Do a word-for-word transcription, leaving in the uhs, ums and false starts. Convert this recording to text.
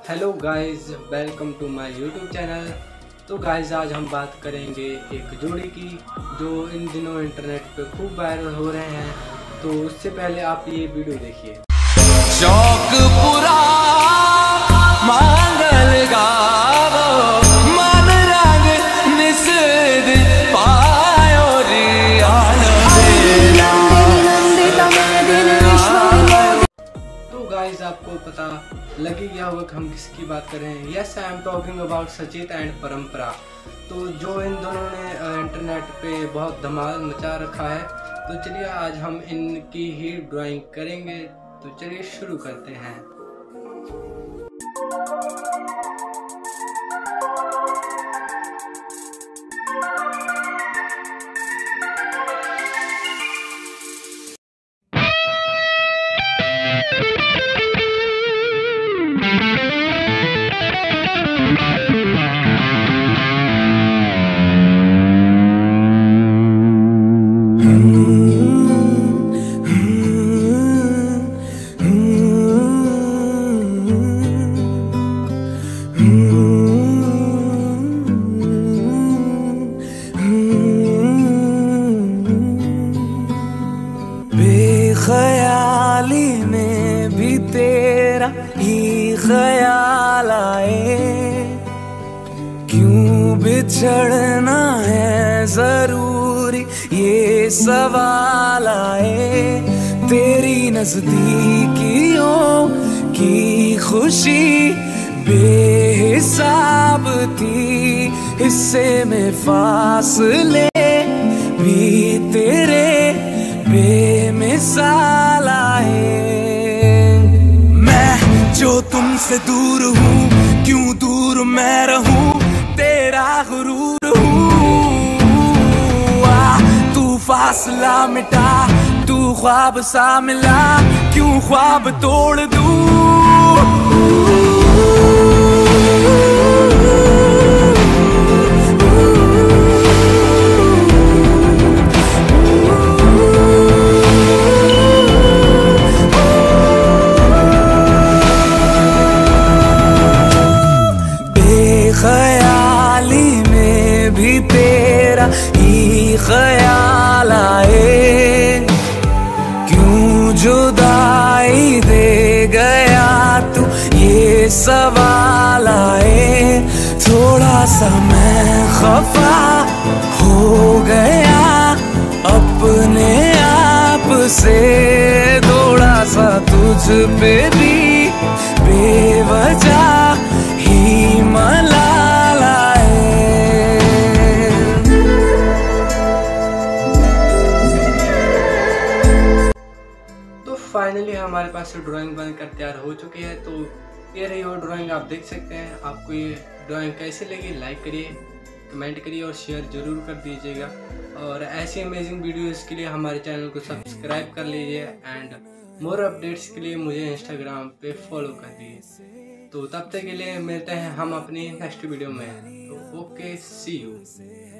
Hello guys, welcome to my YouTube channel. तो guys आज हम बात करेंगे एक जोड़ी की जो इन दिनों इंटरनेट पे खूब वायरल हो रहे हैं। तो उससे पहले आप ये वीडियो देखिए। शौक पूरा मांगल गावो मन रंग निषेध पायो रियान बेला। तो गाइस आपको पता लगी गया होगा कि हम किसकी बात कर रहे हैं। Yes, I am talking about Sachit and Parampara. तो जो इन दोनों ने इंटरनेट पे बहुत धमाल मचा रखा है। तो चलिए आज हम इनकी ही ड्राइंग करेंगे। तो चलिए शुरू करते हैं। बेख्याली में भी तेरा ही ख्याल आए, क्यों बिछड़ना है जरूरी ये सवाल आए। तेरी नजदीकियों की खुशी बेहिसाब थी, हिस्से में फासले भी तेरे बेमिसाल आए। मैं जो तुमसे दूर हूँ, क्यों दूर मैं रहूं, तेरा गुरूर हूँ। आ तू फासला मिटा, तू ख्वाब सा मिला, क्यों ख्वाब तोड़ दूं। ख्याली में भी तेरा ही ख्याल आए, क्यों जुदाई दे गया तू ये सवाल आए। थोड़ा सा मैं खफा हो गया अपने आप से, थोड़ा सा तुझ पे भी बेवजह ही मलाल आए। तो फाइनली हमारे पास ड्राइंग बनकर तैयार हो चुकी है। तो ये रही वो ड्राइंग, आप देख सकते हैं। आपको ये ड्राइंग कैसी लगी लाइक करिए, कमेंट करिए और शेयर जरूर कर दीजिएगा। और ऐसी अमेजिंग वीडियोस के लिए हमारे चैनल को सब्सक्राइब कर लीजिए एंड मोर अपडेट्स के लिए मुझे इंस्टाग्राम पे फॉलो कर दीजिए। तो तब तक के लिए मिलते हैं हम अपनी नेक्स्ट वीडियो में। तो ओके, सी यू।